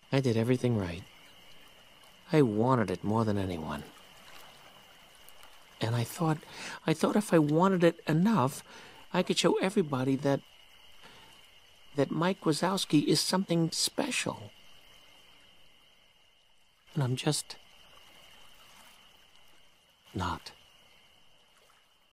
I did everything right. I wanted it more than anyone. And I thought if I wanted it enough, I could show everybody that Mike Wazowski is something special. And I'm just not.